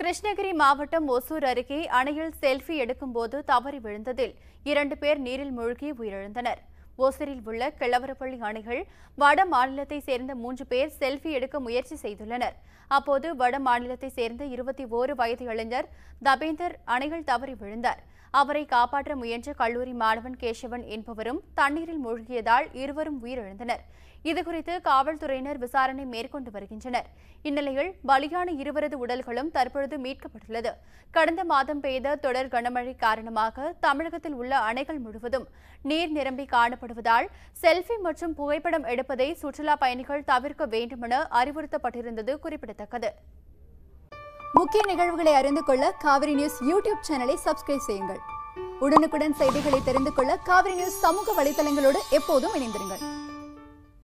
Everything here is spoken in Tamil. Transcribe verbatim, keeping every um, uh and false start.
கிருஷ்ணகிரி மாவட்டம் ஒசூர் அருகே அணையில் செல்ஃபி எடுக்கும்போது தவறி விழுந்ததில் இரண்டு பேர் நீரில் மூழ்கி உயிரிழந்தனர். ஒசூரில் உள்ள கிழவரப்பள்ளி அணைகள் வட மாநிலத்தை சேர்ந்த மூன்று பேர் செல்ஃபி எடுக்க முயற்சி செய்துள்ளனர். அப்போது வட மாநிலத்தை சேர்ந்த இருபத்தி ஓரு வயது இளைஞர் தபேந்தர் அணைகள் தவறி விழுந்தார். அவரை காப்பாற்ற முயன்ற கல்லூரி மாணவன் கேசவன் என்பவரும் தண்ணீரில் மூழ்கியதால் இருவரும் உயிரிழந்தனர். இதுகுறித்து காவல்துறையினர் விசாரணை மேற்கொண்டு வருகின்றனர். இந்நிலையில் பலியான இருவரது உடல்களும் தற்பொழுது மீட்கப்பட்டுள்ளது. கடந்த மாதம் பெய்த தொடர் கனமழை காரணமாக தமிழகத்தில் உள்ள அணைகள் முழுவதும் நீர் நிரம்பி காணப்படுவதால் செல்ஃபி மற்றும் புகைப்படம் எடுப்பதை சுற்றுலா பயணிகள் தவிர்க்க வேண்டுமென அறிவுறுத்தப்பட்டிருந்தது குறிப்பிடத்தக்கது. முக்கிய நிகழ்வுகளை அறிந்து கொள்ள காவிரி நியூஸ் யூடியூப் சேனலை சப்ஸ்கிரைப் செய்யுங்கள். உடனுக்குடன் செய்திகளை தெரிந்து கொள்ள காவிரி நியூஸ் சமூக வலைதளங்களோடு எப்போதும் இணைந்திருங்கள்.